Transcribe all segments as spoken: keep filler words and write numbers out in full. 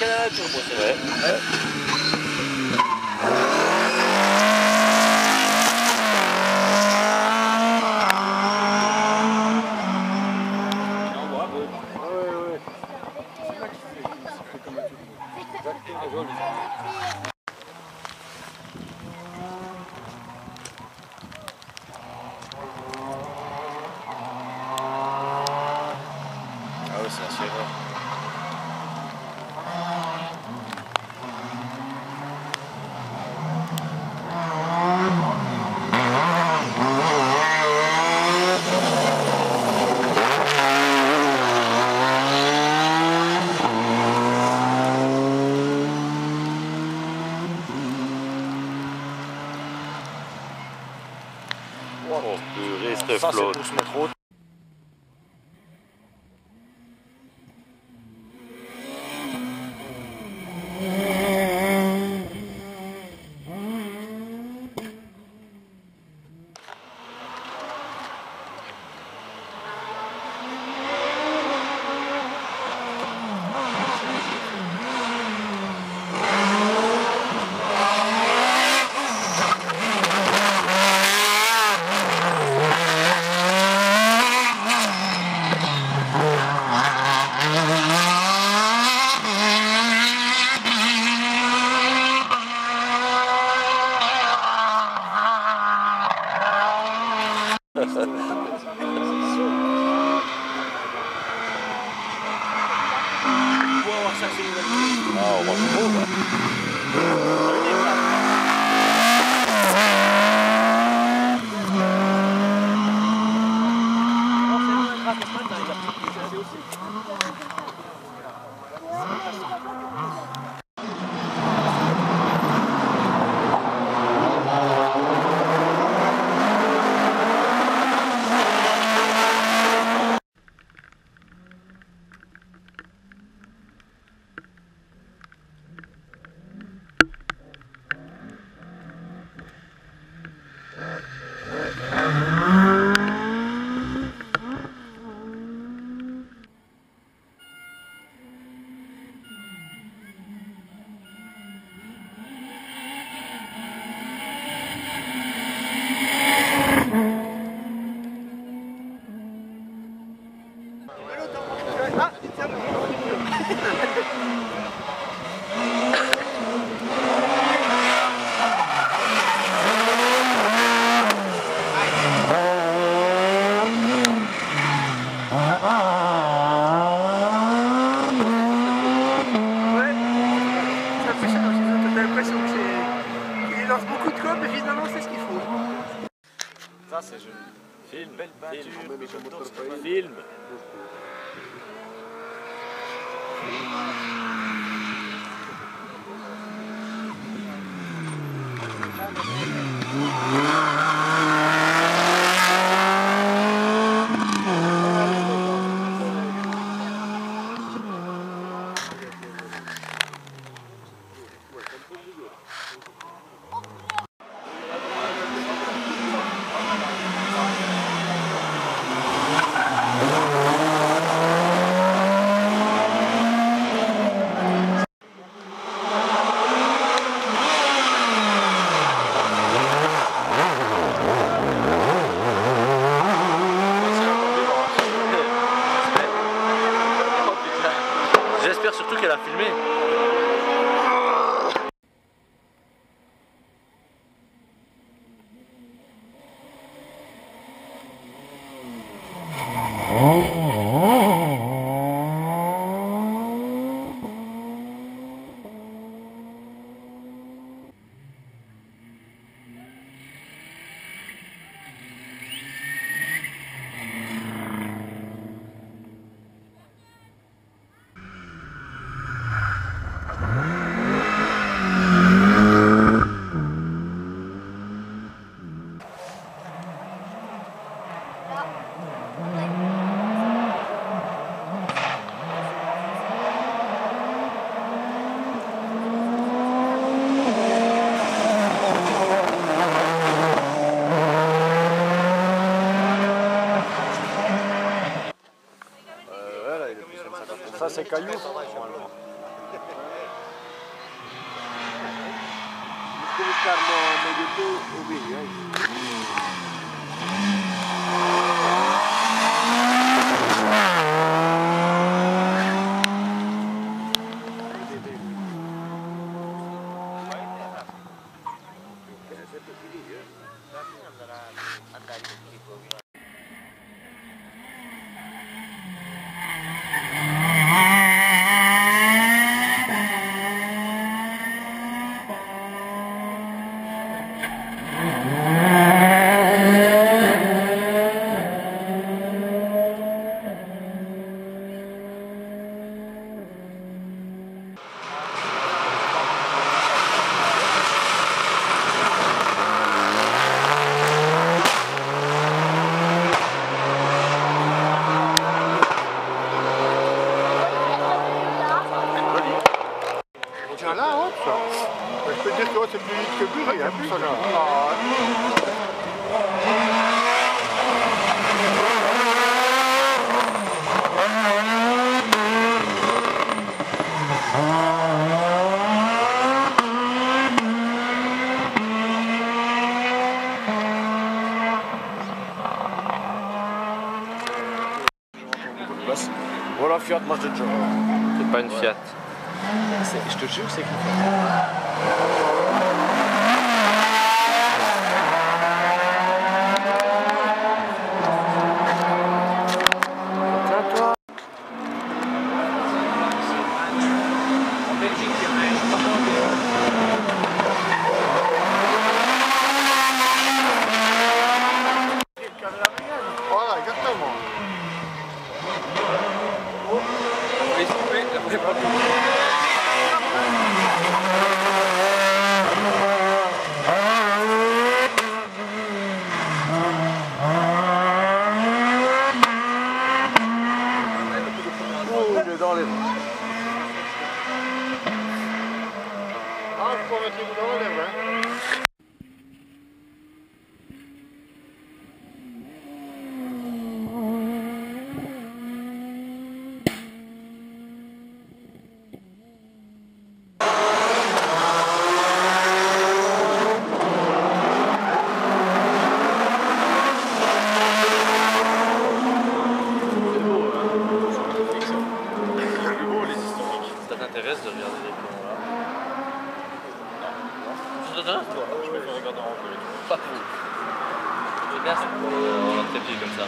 Canal Turbo, c'est vrai. Ouais. Ah ouais, c'est un serveur. Oh purée, cette Ça, flotte. c'est pour se mettre haut. Ah, on va le trouver. Beaucoup de com, mais finalement c'est ce qu'il faut. Ça, c'est joli. Film, Belle peinture, film, mais j'adore ce film. film. J'espère surtout qu'elle a filmé. Ça, c'est caillou, normalement. buscarlo en YouTube o vídeo aí. Tiens là, hop, ça. Je peux te dire que c'est plus vite que Bury, hein, ça là. Voilà, Fiat, moi je te jure. C'est pas une Fiat. Je te jure, c'est qu'il Voilà, exactement. est dans les mains. Ah, je peux mettre les bouts dans l'air, hein. Ça t'intéresse de regarder les plans là? Ça t'intéresse toi? Je préfère regarder en vrai. Pas pour. C'est bien, c'est pour euh, tes pieds comme ça.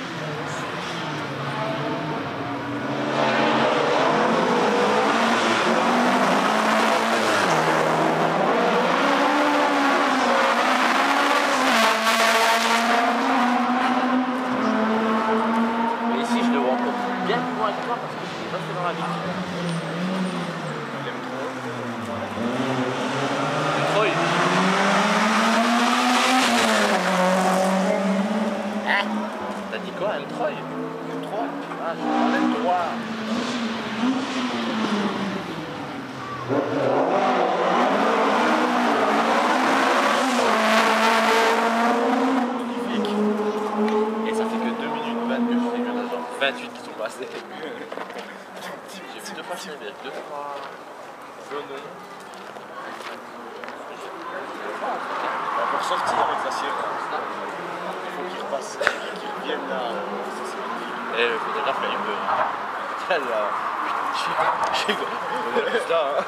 Mais ici je le vois encore bien plus loin que toi parce que je l'ai pas fait dans la vie. Troy. Hein? T'as dit quoi? M trois? M trois? Ah, je parle M trois. Magnifique. Et ça fait que deux minutes vingt que je fais, il y en a genre vingt-huit qui sont passés. J'ai vu deux fois Schneeberg, deux fois Zonon. Pour sortir avec la Sierra, il faut qu'il repasse, qu'il revienne là. Et le photographe il a eu peur. Tiens là. J'ai j'ai ça hein.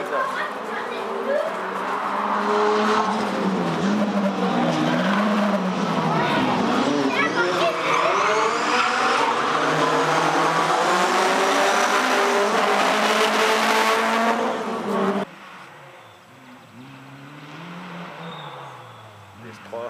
S trois.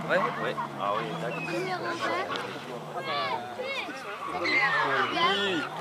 Ouais, ouais. Ah oui, d'accord. Numéro sept. Oui.